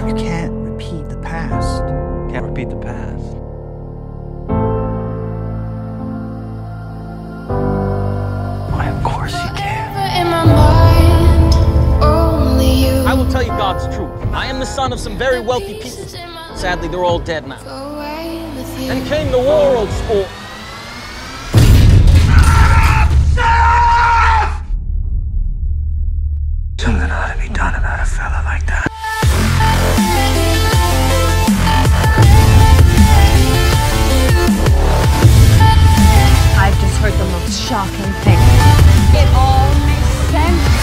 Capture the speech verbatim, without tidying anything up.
You can't repeat the past. Can't repeat the past. Why, of course you can. In my mind, only you. I will tell you God's truth. I am the son of some very wealthy people. Sadly, they're all dead now. Then came the war, old sport. Something ought to be done about a fella like that. I've just heard the most shocking thing. It all makes sense.